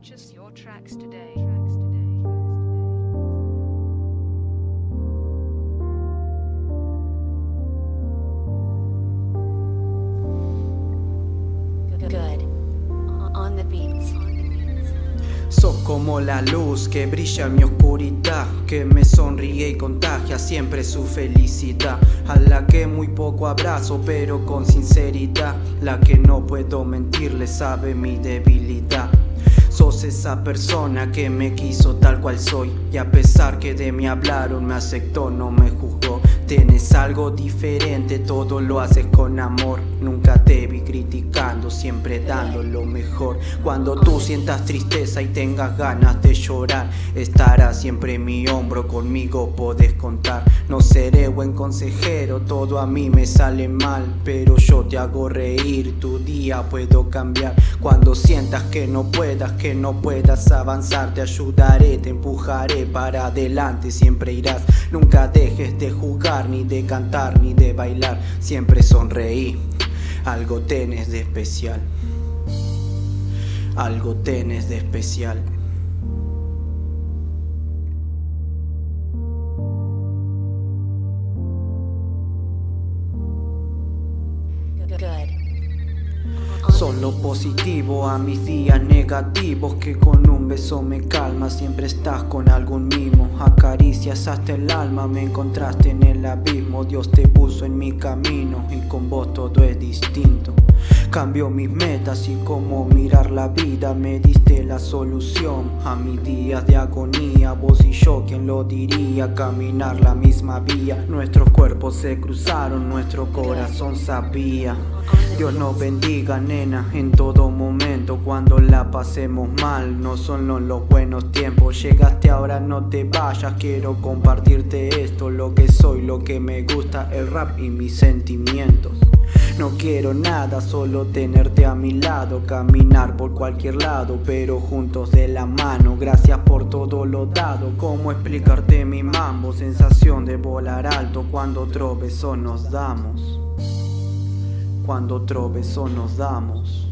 Purchase your tracks today. Good. On the beats. Sos como la luz que brilla en mi oscuridad, que me sonríe y contagia siempre su felicidad, a la que muy poco abrazo pero con sinceridad, la que no puedo mentirle sabe mi debilidad. Sos esa persona que me quiso tal cual soy, y a pesar que de mí hablaron me aceptó, no me juzgó. Tienes algo diferente, todo lo haces con amor. Nunca te vi criticando, siempre dando lo mejor. Cuando tú sientas tristeza y tengas ganas de llorar, estarás siempre en mi hombro, conmigo podés contar. No seré buen consejero, todo a mí me sale mal, pero yo te hago reír, tu día puedo cambiar. Cuando sientas que no puedas avanzar, te ayudaré, te empujaré para adelante, siempre irás. Nunca dejes de jugar, ni de cantar, ni de bailar, siempre sonreí. Algo tenés de especial, algo tenés de especial. Son lo positivo a mis días negativos, que con un beso me calma, siempre estás con algún mimo. Acaricias hasta el alma, me encontraste en el abismo. Dios te puso en mi camino y con vos todo es distinto. Cambió mis metas y cómo mirar la vida, me diste la solución a mis días de agonía. Vos y yo, ¿quién lo diría? Caminar la misma vía, nuestros cuerpos se cruzaron, nuestro corazón sabía. Dios nos bendiga, nena, en todo momento, cuando la pasemos mal. No son los buenos tiempos, llegaste ahora, no te vayas. Quiero compartirte esto, lo que soy, lo que me gusta, el rap y mis sentimientos. No quiero nada, solo tenerte a mi lado, caminar por cualquier lado, pero juntos de la mano. Gracias por todo lo dado, cómo explicarte mi mambo, sensación de volar alto cuando otro beso nos damos, cuando otro beso nos damos.